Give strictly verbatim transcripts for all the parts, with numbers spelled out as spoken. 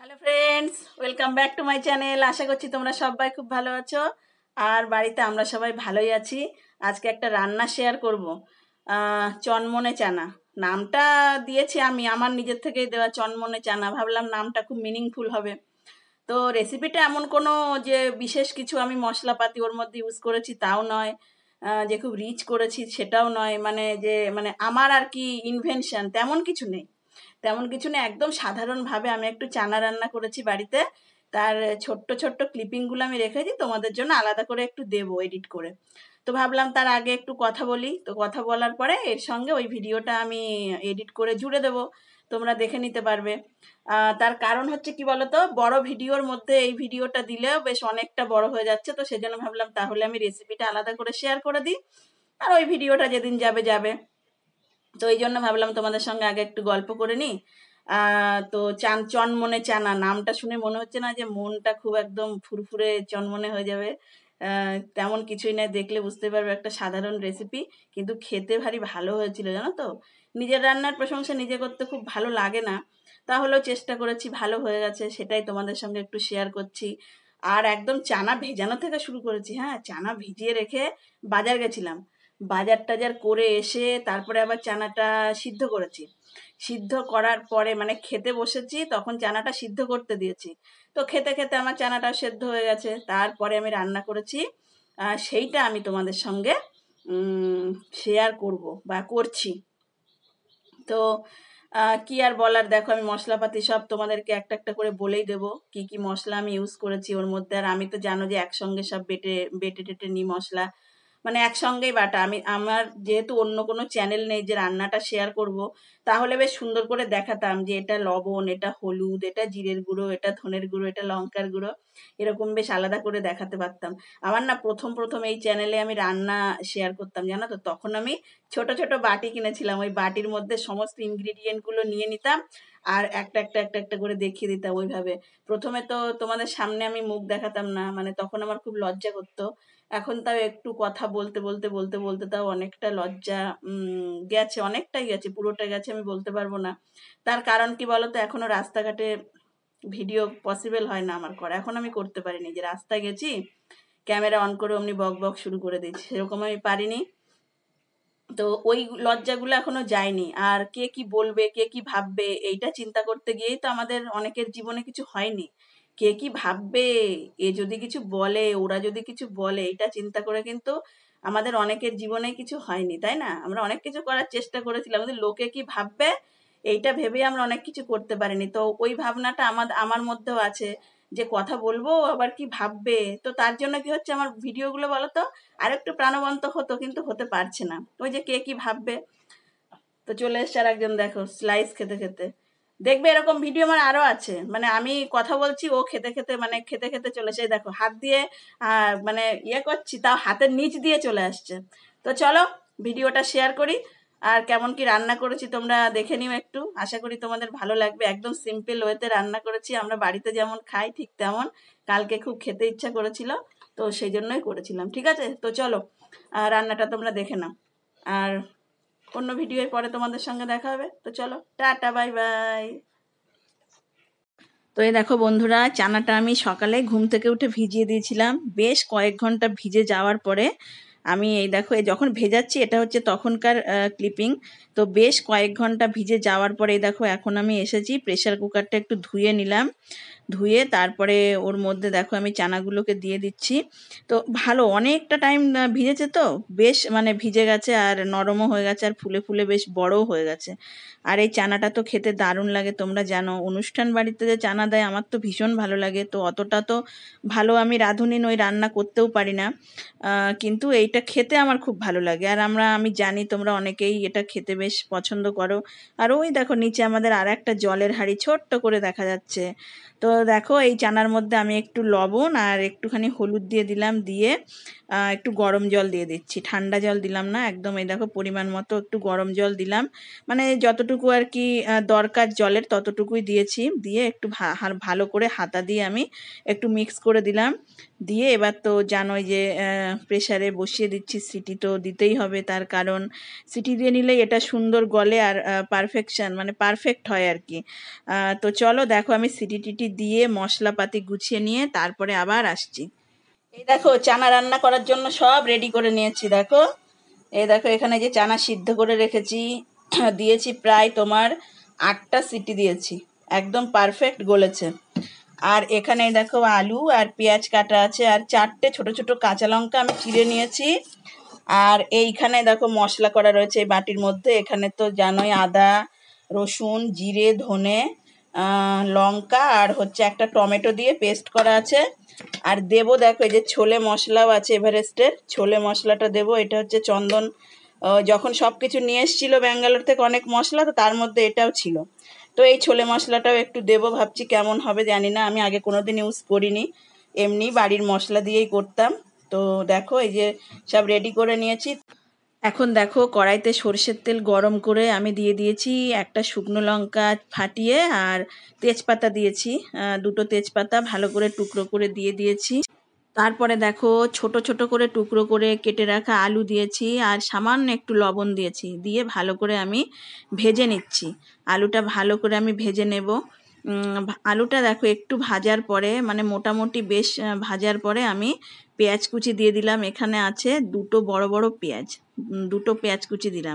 Hello friends, welcome back to my channel. আশা করছি তোমরা সবাই খুব ভালো আছো আর বাড়িতে আমরা সবাই ভালোই আছি। আজকে একটা রান্না শেয়ার করব, চনমনে চানা। নামটা দিয়েছি আমি আমার নিজের থেকেই দেওয়া, চনমনে চানা। ভাবলাম নামটা খুব মিনিংফুল হবে। তো রেসিপিটা এমন কোনো যে বিশেষ কিছু আমি মশলাপাতি ওর মধ্যে ইউজ করেছি তাও নয়, যে খুব রিচ করেছি সেটাও নয়, মানে যে মানে আমার আর কি ইনভেনশন তেমন কিছু নেই। তেমন কিছু না, একদম সাধারণভাবে আমি একটু চানা রান্না করেছি বাড়িতে। তার ছোট্ট ছোট্ট ক্লিপিংগুলো আমি রেখেছি, তোমাদের জন্য আলাদা করে একটু দেবো এডিট করে। তো ভাবলাম তার আগে একটু কথা বলি। তো কথা বলার পরে এর সঙ্গে ওই ভিডিওটা আমি এডিট করে জুড়ে দেবো, তোমরা দেখে নিতে পারবে। তার কারণ হচ্ছে কি বলতো, বড় ভিডিওর মধ্যে এই ভিডিওটা দিলেও বেশ অনেকটা বড় হয়ে যাচ্ছে। তো সেজন্য ভাবলাম তাহলে আমি রেসিপিটা আলাদা করে শেয়ার করে দিই, আর ওই ভিডিওটা যেদিন যাবে যাবে। তো এই জন্য ভাবলাম তোমাদের সঙ্গে আগে একটু গল্প করে নিই। তো চান চনমনে চানা নামটা শুনে মনে হচ্ছে না যে মনটা খুব একদম ফুরফুরে চনমনে হয়ে যাবে? তেমন কিছুই না, দেখলে বুঝতে পারবে একটা সাধারণ রেসিপি, কিন্তু খেতে ভারী ভালো হয়েছিল জানো তো। নিজের রান্নার প্রশংসা নিজে করতে খুব ভালো লাগে না, তাহলেও চেষ্টা করেছি, ভালো হয়ে গেছে, সেটাই তোমাদের সঙ্গে একটু শেয়ার করছি। আর একদম চানা ভেজানো থেকে শুরু করেছি। হ্যাঁ, চানা ভিজিয়ে রেখে বাজার গেছিলাম, বাজার টাজার করে এসে তারপরে আবার চানাটা সিদ্ধ করেছি। সিদ্ধ করার পরে মানে খেতে বসেছি, তখন চানাটা সিদ্ধ করতে দিয়েছি। তো খেতে খেতে আমার চানাটা সেদ্ধ হয়ে গেছে। তারপরে আমি রান্না করেছি, সেইটা আমি তোমাদের সঙ্গে শেয়ার করব বা করছি। তো কি আর বলার, দেখো আমি মশলাপাতি সব তোমাদেরকে একটা একটা করে বলেই দেবো কি কি মশলা আমি ইউজ করেছি ওর মধ্যে। আর আমি তো জানো যে একসঙ্গে সব বেটে বেটে টেটে নিই মশলা, মানে একসঙ্গেই বাটা। আমি আমার যেহেতু অন্য কোনো চ্যানেল নেই যে রান্নাটা শেয়ার করব, তাহলে বেশ সুন্দর করে দেখাতাম যে এটা লবণ, এটা হলুদ, এটা জিরের গুঁড়ো, এটা ধনের গুঁড়ো, এটা লঙ্কার গুঁড়ো, এরকম বেশ আলাদা করে দেখাতে পারতাম। আমার না প্রথম প্রথম এই চ্যানেলে আমি রান্না শেয়ার করতাম জানো তো, তখন আমি ছোট ছোট বাটি কিনেছিলাম। ওই বাটির মধ্যে সমস্ত ইনগ্রিডিয়েন্টগুলো নিয়ে নিতাম আর একটা একটা একটা একটা করে দেখিয়ে দিতাম ওইভাবে। প্রথমে তো তোমাদের সামনে আমি মুখ দেখাতাম না, মানে তখন আমার খুব লজ্জা করতো। এখন তাও একটু কথা বলতে বলতে বলতে বলতে তাও অনেকটা লজ্জা উম গেছে, অনেকটাই গেছে, পুরোটা গেছে আমি বলতে পারবো না। তার কারণ কি বলতো, এখনো রাস্তাঘাটে ভিডিও পসিবল হয় না আমার করা। এখন আমি করতে পারিনি যে রাস্তায় গেছি ক্যামেরা অন করে অমনি বক বক শুরু করে দিচ্ছি, সেরকম আমি পারিনি। তো ওই লজ্জাগুলো এখনো যায়নি। আর কে কি বলবে, কে কি ভাববে, এইটা চিন্তা করতে গিয়েই তো আমাদের অনেকের জীবনে কিছু হয়নি। কে কি ভাববে, এ যদি কিছু বলে, ওরা যদি কিছু বলে, এটা চিন্তা করে কিন্তু আমাদের অনেকের জীবনে কিছু হয়নি, তাই না? আমরা অনেক কিছু করার চেষ্টা করেছিলাম, আমাদের লোকে কি ভাববে এইটা ভেবে আমরা অনেক কিছু করতে পারিনি। তো ওই ভাবনাটা আমার আমার মধ্যেও আছে যে কথা বলবো আবার কি ভাববে। তো তার জন্য কি হচ্ছে, আমার ভিডিওগুলো বলো তো আর একটু প্রাণবন্ত হতো, কিন্তু হতে পারছে না, ওই যে কে কি ভাববে। তো চলে এসছে আর একজন, দেখো স্লাইস খেতে খেতে। দেখবে এরকম ভিডিও আমার আরো আছে, মানে আমি কথা বলছি ও খেতে খেতে মানে খেতে খেতে চলেছে, দেখো হাত দিয়ে আহ মানে ইয়ে করছি, তাও হাতের নিচ দিয়ে চলে আসছে। তো চলো ভিডিওটা শেয়ার করি, আর কেমন কি রান্না করেছি তোমরা দেখে নিও একটু। আশা করি তোমাদের ভালো লাগবে। একদম সিম্পল ওয়েতে রান্না করেছি, আমরা বাড়িতে যেমন খাই ঠিক তেমন। কালকে খুব খেতে ইচ্ছা করেছিল, তো সেই জন্যই করেছিলাম। ঠিক আছে, তো চলো রান্নাটা তোমরা দেখে নাও, আর অন্য ভিডিওর পরে তোমাদের সঙ্গে দেখা হবে। তো চলো, টাটা, বাই বাই। তো এই দেখো বন্ধুরা, চানাটা আমি সকালে ঘুম থেকে উঠে ভিজিয়ে দিয়েছিলাম। বেশ কয়েক ঘন্টা ভিজে যাওয়ার পরে আমি এই দেখো, এই যখন ভেজাচ্ছি এটা হচ্ছে তখনকার ক্লিপিং। তো বেশ কয়েক ঘন্টা ভিজে যাওয়ার পরে এই দেখো এখন আমি এসেছি, প্রেশার কুকারটা একটু ধুয়ে নিলাম। ধুয়ে তারপরে ওর মধ্যে দেখো আমি চানাগুলোকে দিয়ে দিচ্ছি। তো ভালো অনেকটা টাইম ভিজেছে, তো বেশ মানে ভিজে গেছে আর নরমও হয়ে গেছে আর ফুলে ফুলে বেশ বড়ও হয়ে গেছে। আর এই চানাটা তো খেতে দারুণ লাগে, তোমরা জানো অনুষ্ঠান বাড়িতে যে চানা দেয় আমার তো ভীষণ ভালো লাগে। তো অতটা তো ভালো আমি রাঁধুনি নই, রান্না করতেও পারি না, কিন্তু এইটা খেতে আমার খুব ভালো লাগে। আর আমরা আমি জানি তোমরা অনেকেই এটা খেতে বেশ পছন্দ করো। আর ওই দেখো নিচে আমাদের আর একটা জলের হাঁড়ি ছোট্ট করে দেখা যাচ্ছে। তো দেখো এই চানার মধ্যে আমি একটু লবণ আর একটুখানি হলুদ দিয়ে দিলাম, দিয়ে একটু গরম জল দিয়ে দিচ্ছি, ঠান্ডা জল দিলাম না একদম। এই দেখো পরিমাণ মতো একটু গরম জল দিলাম, মানে যতটুকু আর কি দরকার জলের ততটুকুই দিয়েছি। দিয়ে একটু ভালো করে হাতা দিয়ে আমি একটু মিক্স করে দিলাম। দিয়ে এবার তো জানোই যে প্রেসারে বসিয়ে দিচ্ছি, সিটি তো দিতেই হবে, তার কারণ সিটি দিয়ে নিলেই এটা সুন্দর গলে আর পারফেকশন মানে পারফেক্ট হয় আর কি। তো চলো দেখো আমি সিটি টিটি দিয়ে মশলাপাতি গুছিয়ে নিয়ে তারপরে আবার আসছি। এই দেখো চানা রান্না করার জন্য সব রেডি করে নিয়েছি। দেখো এই দেখো এখানে যে চানা সিদ্ধ করে রেখেছি, দিয়েছি প্রায় তোমার আটটা সিটি দিয়েছি, একদম পারফেক্ট গলেছে। আর এখানে দেখো আলু আর পেঁয়াজ কাটা আছে, আর চারটে ছোট ছোট কাঁচা লঙ্কা আমি চিড়ে নিয়েছি। আর এইখানে দেখো মশলা করা রয়েছে এই বাটির মধ্যে। এখানে তো জানোই আদা রসুন জিরে ধনে লঙ্কা আর হচ্ছে একটা টমেটো দিয়ে পেস্ট করা আছে। আর দেবো দেখো এই যে ছোলে মশলাও আছে, এভারেস্টের ছোলে মশলাটা দেবো। এটা হচ্ছে চন্দন যখন সব কিছু নিয়ে এসেছিলো ব্যাঙ্গালোর থেকে অনেক মশলা, তো তার মধ্যে এটাও ছিল। তো এই ছোলে মশলাটাও একটু দেবো, ভাবছি কেমন হবে জানি না, আমি আগে কোনোদিন ইউজ করিনি, এমনি বাড়ির মশলা দিয়েই করতাম। তো দেখো এই যে সব রেডি করে নিয়েছি। এখন দেখো কড়াইতে সরষের তেল গরম করে আমি দিয়ে দিয়েছি একটা শুকনো লঙ্কা ফাটিয়ে, আর তেজপাতা দিয়েছি, দুটো তেজপাতা ভালো করে টুকরো করে দিয়ে দিয়েছি। তারপরে দেখো ছোট ছোট করে টুকরো করে কেটে রাখা আলু দিয়েছি, আর সামান্য একটু লবণ দিয়েছি, দিয়ে ভালো করে আমি ভেজে নিচ্ছি। আলুটা ভালো করে আমি ভেজে নেব। আলুটা দেখো একটু ভাজার পরে মানে মোটামুটি বেশ ভাজার পরে আমি পেঁয়াজ কুচি দিয়ে দিলাম। এখানে আছে দুটো বড় বড় পেঁয়াজ, দুটো পেঁয়াজ কুচি দিলাম।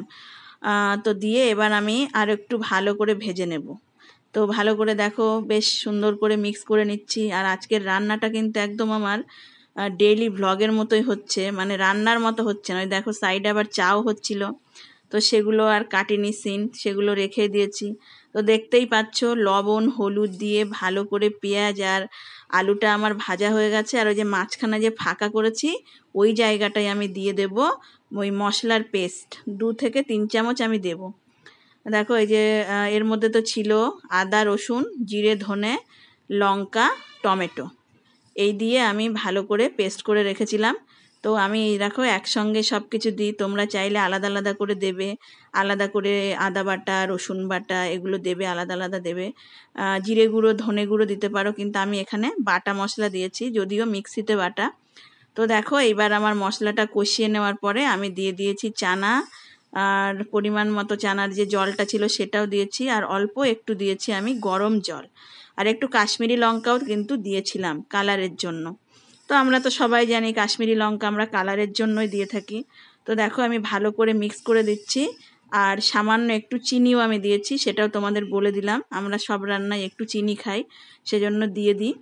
তো দিয়ে এবার আমি আর একটু ভালো করে ভেজে নেব। তো ভালো করে দেখো বেশ সুন্দর করে মিক্স করে নিচ্ছি। আর আজকের রান্নাটা কিন্তু একদম আমার ডেইলি ভ্লগের মতোই হচ্ছে, মানে রান্নার মতো হচ্ছে না। ওই দেখো সাইডে আবার চাও হচ্ছিল, তো সেগুলো আর কাটিনি সিন, সেগুলো রেখে দিয়েছি। তো দেখতেই পাচ্ছ লবণ হলুদ দিয়ে ভালো করে পেঁয়াজ আর আলুটা আমার ভাজা হয়ে গেছে। আর ওই যে মাঝখানে যে ফাঁকা করেছি ওই জায়গাটায় আমি দিয়ে দেব ওই মশলার পেস্ট, দু থেকে তিন চামচ আমি দেব। দেখো এই যে এর মধ্যে তো ছিল আদা রসুন জিরে ধনে লঙ্কা টমেটো, এই দিয়ে আমি ভালো করে পেস্ট করে রেখেছিলাম। তো আমি দেখো একসঙ্গে সব কিছু দিই, তোমরা চাইলে আলাদা আলাদা করে দেবে, আলাদা করে আদা বাটা রসুন বাটা এগুলো দেবে, আলাদা আলাদা দেবে। জিরে গুঁড়ো ধনে গুঁড়ো দিতে পারো, কিন্তু আমি এখানে বাটা মশলা দিয়েছি, যদিও মিক্সিতে বাটা। তো দেখো এইবার আমার মশলাটা কষিয়ে নেওয়ার পরে আমি দিয়ে দিয়েছি চানা, আর পরিমাণ মতো চানার যে জলটা ছিল সেটাও দিয়েছি, আর অল্প একটু দিয়েছি আমি গরম জল, আর একটু কাশ্মীরি লঙ্কাও কিন্তু দিয়েছিলাম কালারের জন্য। তো আমরা তো সবাই জানি কাশ্মীরি লঙ্কা আমরা কালারের জন্যই দিয়ে থাকি। তো দেখো আমি ভালো করে মিক্স করে দিচ্ছি, আর সামান্য একটু চিনিও আমি দিয়েছি, সেটাও তোমাদের বলে দিলাম, আমরা সব রান্নায় একটু চিনি খাই সেজন্য দিয়ে দিই।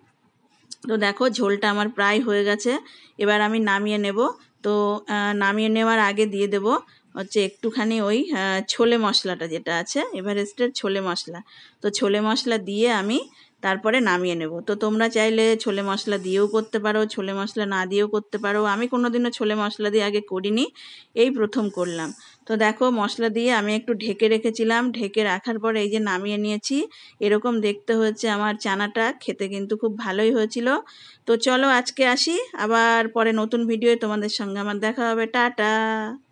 তো দেখো ঝোলটা আমার প্রায় হয়ে গেছে, এবার আমি নামিয়ে নেব। তো নামিয়ে নেওয়ার আগে দিয়ে দেব হচ্ছে একটুখানি ওই ছোলে মশলাটা যেটা আছে এভারেস্টের ছোলে মশলা। তো ছোলে মশলা দিয়ে আমি তারপরে নামিয়ে নেব। তো তোমরা চাইলে ছোলে মশলা দিয়েও করতে পারো, ছোলে মশলা না দিয়েও করতে পারো। আমি কোনোদিনও ছোলে মশলা দিয়ে আগে করিনি, এই প্রথম করলাম। তো দেখো মশলা দিয়ে আমি একটু ঢেকে রেখেছিলাম, ঢেকে রাখার পরে এই যে নামিয়ে নিয়েছি। এরকম দেখতে হয়েছে আমার চানাটা, খেতে কিন্তু খুব ভালোই হয়েছিল। তো চলো আজকে আসি, আবার পরে নতুন ভিডিওয়ে তোমাদের সঙ্গে আমার দেখা হবে। টাটা।